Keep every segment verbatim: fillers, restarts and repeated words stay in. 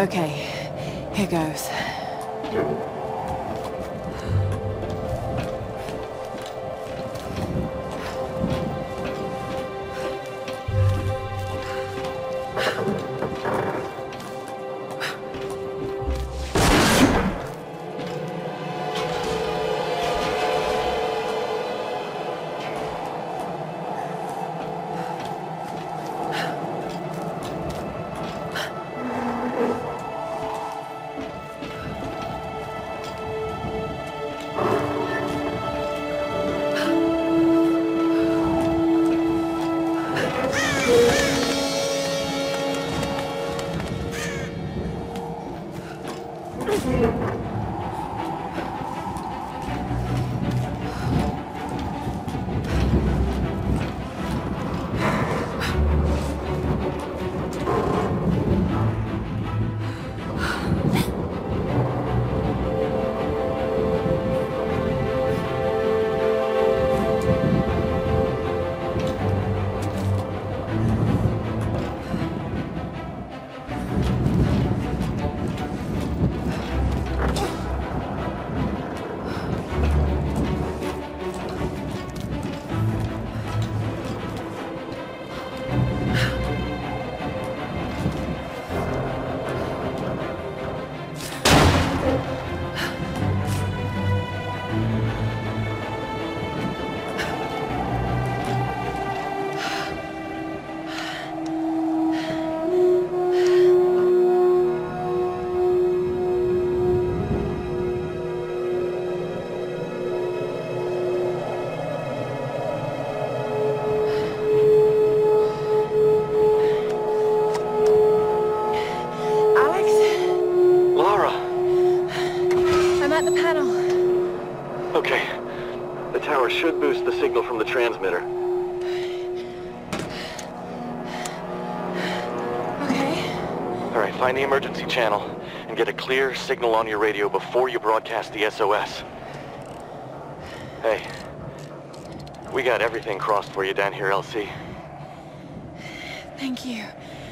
Okay, here goes. Should boost the signal from the transmitter. Okay. All right, find the emergency channel and get a clear signal on your radio before you broadcast the S O S. Hey, we got everything crossed for you down here, L C. Thank you.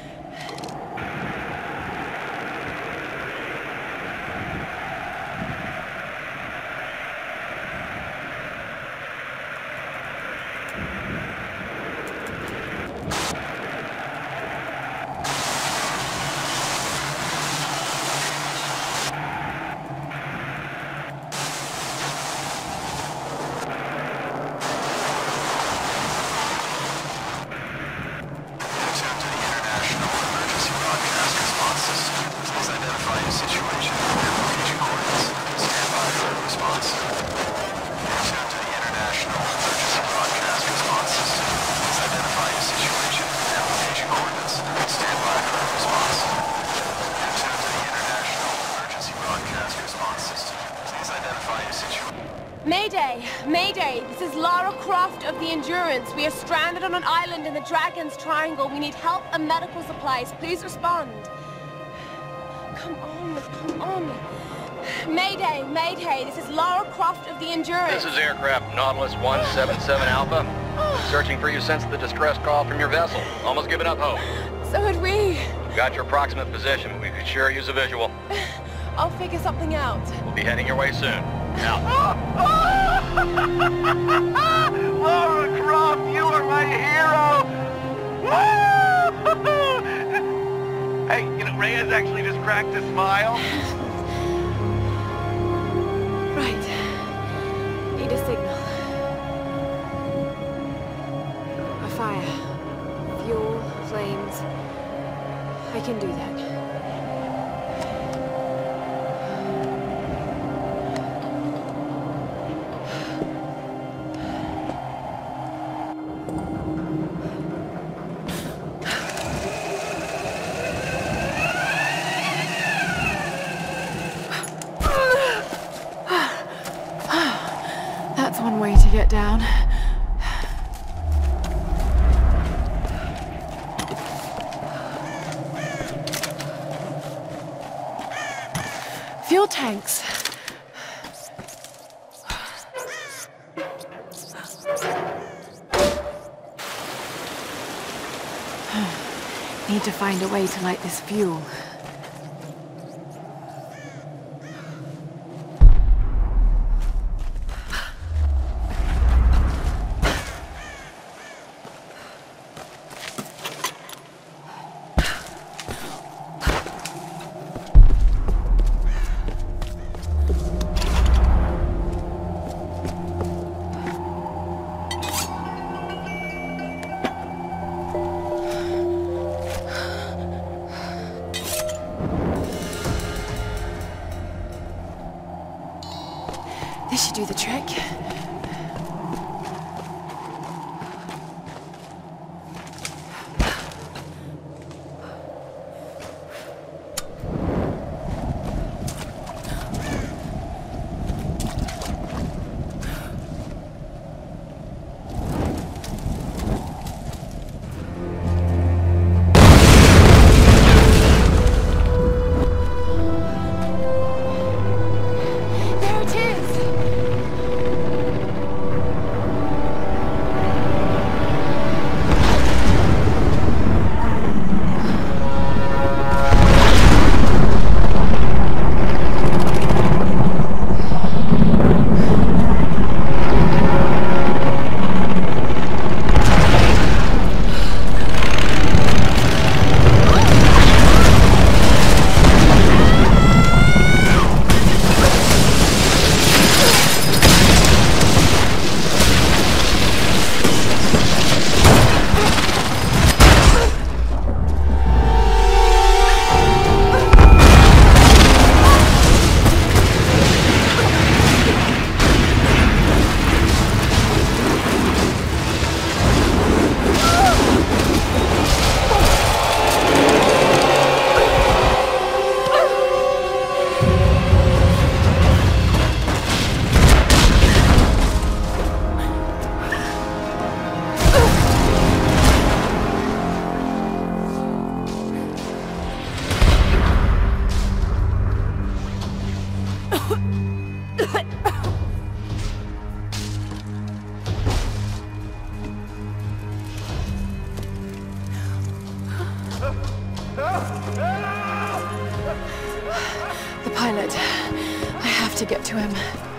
Mayday! Mayday! This is Lara Croft of the Endurance. We are stranded on an island in the Dragon's Triangle. We need help and medical supplies. Please respond. Come on, come on. Mayday! Mayday! This is Lara Croft of the Endurance. This is aircraft Nautilus one seven seven Alpha. Searching for you since the distress call from your vessel. Almost given up hope. So had we. Got your approximate position, but we could sure use a visual. I'll figure something out. We'll be heading your way soon. Now. Lara Croft, you are my hero! Hey, you know, Reyes actually just cracked a smile. Right. Need a signal. A fire. Fuel, flames. I can do that. That's one way to get down. Fuel tanks. Need to find a way to light this fuel. This should do the trick. The pilot. I have to get to him.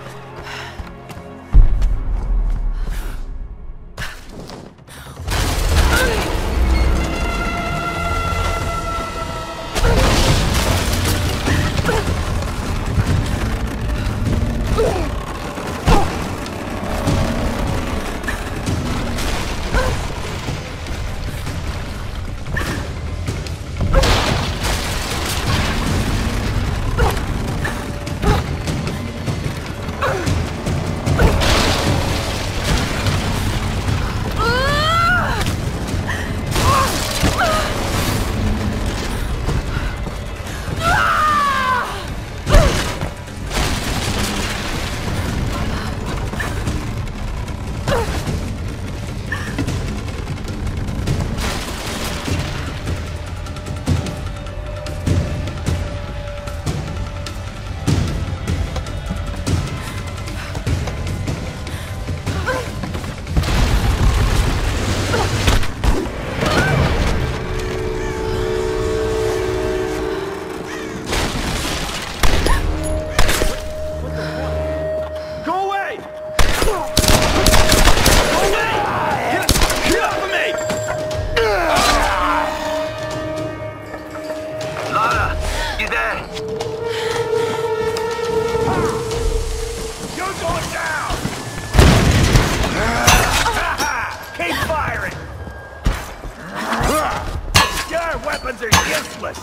Weapons are useless!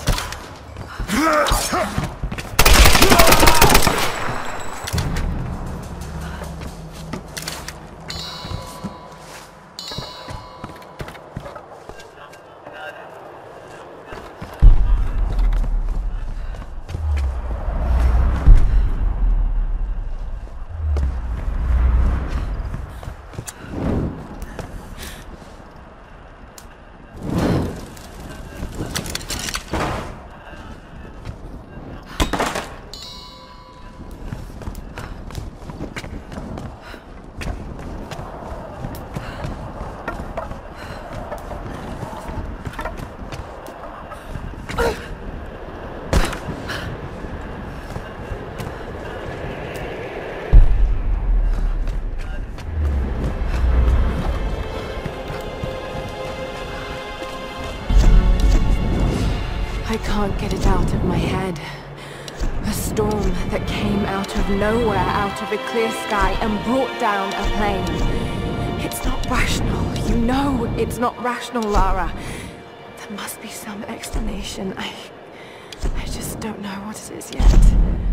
I can't get it out of my head. A storm that came out of nowhere, out of a clear sky, and brought down a plane. It's not rational. You know it's not rational, Lara. There must be some explanation. I... I just don't know what it is yet.